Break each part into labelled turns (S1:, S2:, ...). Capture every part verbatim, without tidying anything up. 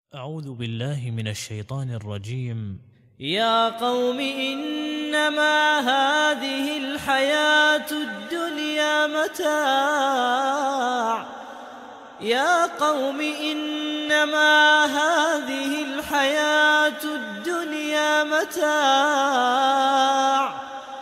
S1: أعوذ بالله من الشيطان الرجيم.
S2: يا قوم إنما هذه الحياة الدنيا متاع يا قوم إنما هذه الحياة الدنيا متاع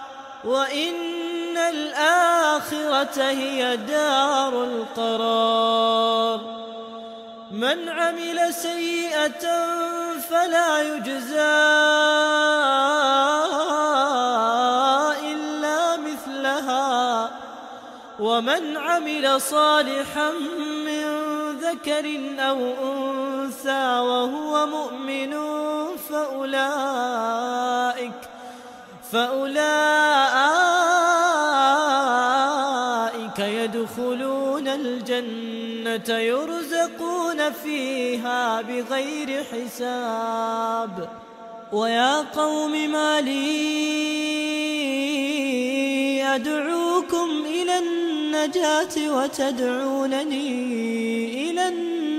S2: وإن الآخرة هي دار القرار. من عمل سيئة فلا يجزى إلا مثلها ومن عمل صالحا من ذكر أو أنثى وهو مؤمن فأولئك فأولئك يدخلون الجنة يرزقون فيها بغير حساب. ويا قوم ما لي أدعوكم إلى النجاة وتدعونني إلى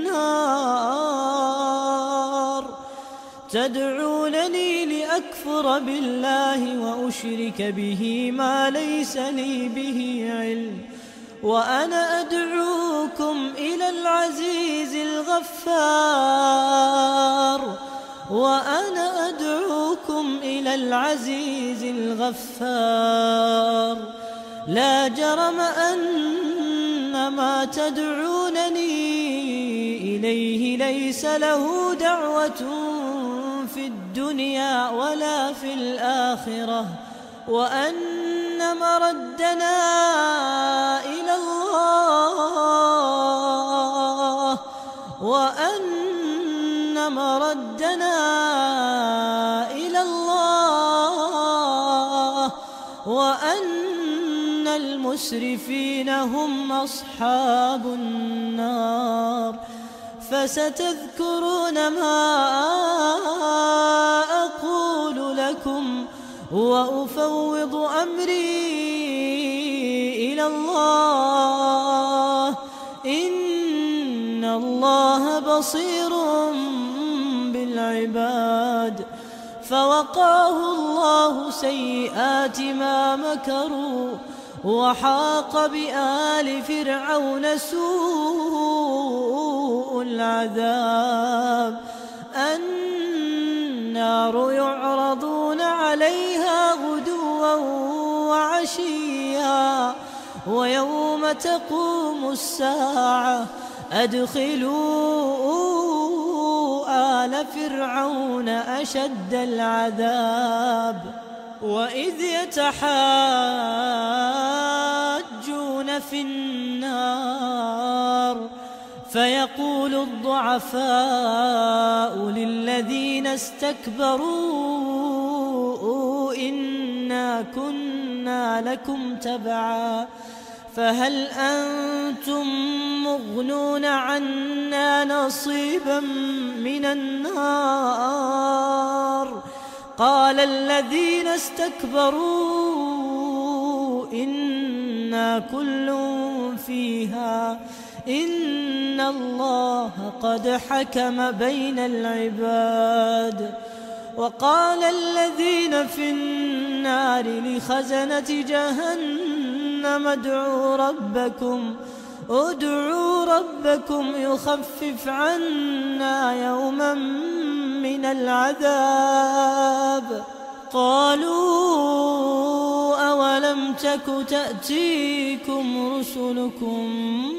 S2: النار تدعونني لأكفر بالله وأشرك به ما ليس لي به علم وأنا أدعوكم إلى العزيز الغفار وأنا أدعوكم إلى العزيز الغفار. لا جرم أن ما تدعونني إليه ليس له دعوة في الدنيا ولا في الآخرة وأن مردنا إلى الله وأن مردنا إلى الله وأن المسرفين هم أصحاب النار. فستذكرون ما أقول لكم وأفوض أمري إلى الله إن الله بصير بالعباد. فوقاه الله سيئات ما مكروا وحاق بآل فرعون سوء العذاب. النار يعرضون عليها غدوا وعشيا ويوم تقوم الساعة أدخلوا آل فرعون أشد العذاب. وإذ يتحاجون في النار فيقول الضعفاء للذين استكبروا إنا كنا لكم تبعا فهل أنتم مغنون عنا نصيبا من النار. قال الذين استكبروا إنا كل فيها إن الله قد حكم بين العباد. وقال الذين في النار لخزنة جهنم ادعوا ربكم ادعوا ربكم يخفف عنا يوما من العذاب. قالوا أولم تك تأتيكم رسلكم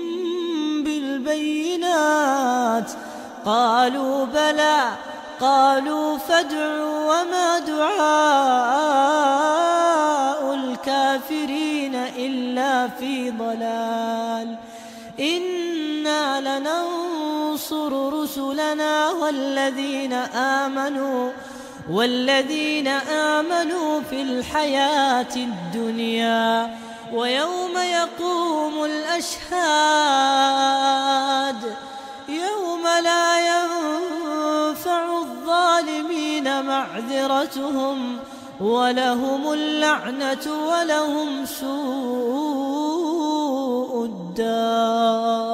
S2: بالبينات قالوا بلى قالوا فادعوا وما دعاء الكافرين إلا في ضلال. إنا لننصر رسلنا والذين آمنوا والذين آمنوا في الحياة الدنيا ويوم يقوم الأشهاد يوم لا ينفع الظالمين معذرتهم ولهم اللعنة ولهم سوء الدار.